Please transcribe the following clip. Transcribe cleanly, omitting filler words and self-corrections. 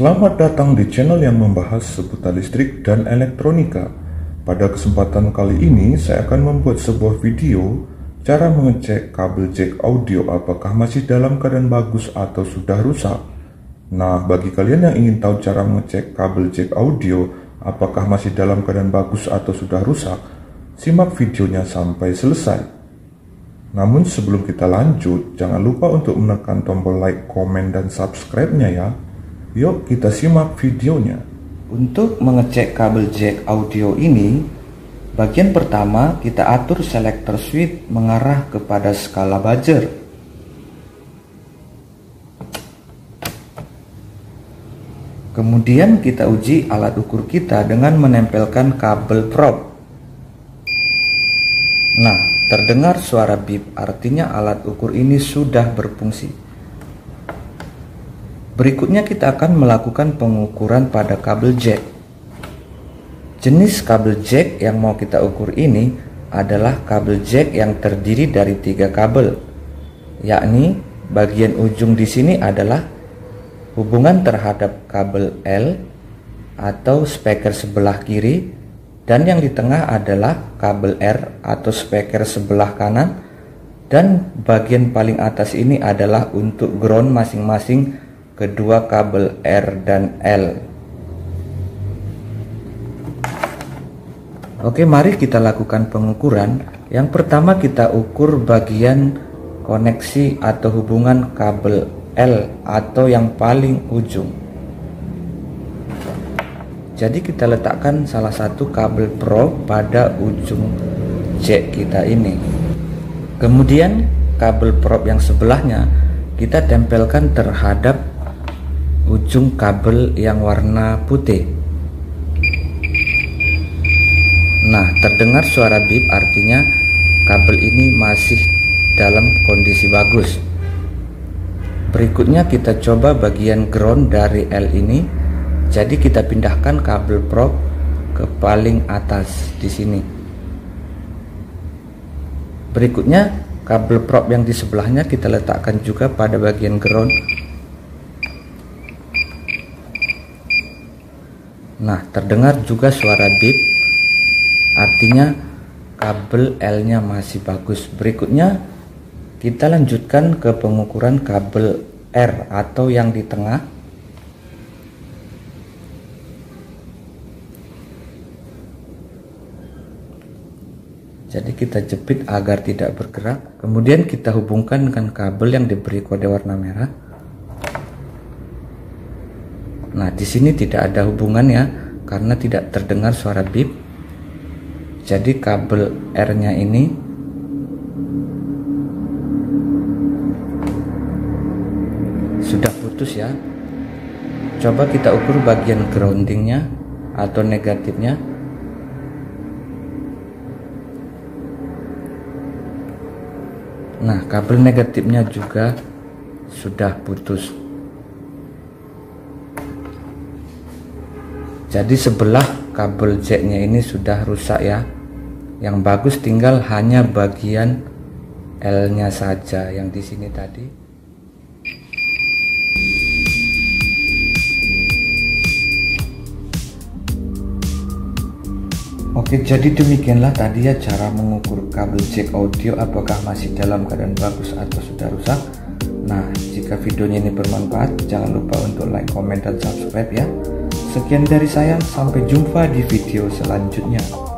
Selamat datang di channel yang membahas seputar listrik dan elektronika. Pada kesempatan kali ini, saya akan membuat sebuah video cara mengecek kabel jack audio apakah masih dalam keadaan bagus atau sudah rusak. Nah, bagi kalian yang ingin tahu cara mengecek kabel jack audio apakah masih dalam keadaan bagus atau sudah rusak, simak videonya sampai selesai. Namun sebelum kita lanjut, jangan lupa untuk menekan tombol like, komen, dan subscribe-nya ya. Yuk kita simak videonya. Untuk mengecek kabel jack audio ini, bagian pertama kita atur selector switch mengarah kepada skala buzzer. Kemudian kita uji alat ukur kita dengan menempelkan kabel probe. Nah, terdengar suara bip, artinya alat ukur ini sudah berfungsi. Berikutnya kita akan melakukan pengukuran pada kabel jack. Jenis kabel jack yang mau kita ukur ini adalah kabel jack yang terdiri dari 3 kabel, yakni bagian ujung di sini adalah hubungan terhadap kabel L atau speaker sebelah kiri, dan yang di tengah adalah kabel R atau speaker sebelah kanan, dan bagian paling atas ini adalah untuk ground masing-masing kedua kabel R dan L. Oke, mari kita lakukan pengukuran. Yang pertama kita ukur bagian koneksi atau hubungan kabel L atau yang paling ujung. Jadi kita letakkan salah satu kabel probe pada ujung jack kita ini. Kemudian kabel probe yang sebelahnya kita tempelkan terhadap ujung kabel yang warna putih. Nah, terdengar suara bip, artinya kabel ini masih dalam kondisi bagus. Berikutnya kita coba bagian ground dari L ini. Jadi kita pindahkan kabel probe ke paling atas di sini. Berikutnya kabel probe yang di sebelahnya kita letakkan juga pada bagian ground. Nah, terdengar juga suara bip, artinya kabel L-nya masih bagus. Berikutnya kita lanjutkan ke pengukuran kabel R atau yang di tengah. Jadi kita jepit agar tidak bergerak. Kemudian kita hubungkan dengan kabel yang diberi kode warna merah. Nah, di sini tidak ada hubungan ya, karena tidak terdengar suara bip. Jadi kabel R-nya ini sudah putus ya. Coba kita ukur bagian groundingnya atau negatifnya. Nah, kabel negatifnya juga sudah putus. Jadi sebelah kabel jacknya ini sudah rusak ya. Yang bagus tinggal hanya bagian L-nya saja yang di sini tadi. Oke, jadi demikianlah tadi ya cara mengukur kabel jack audio apakah masih dalam keadaan bagus atau sudah rusak. Nah, jika videonya ini bermanfaat, jangan lupa untuk like, komen, dan subscribe ya. Sekian dari saya, sampai jumpa di video selanjutnya.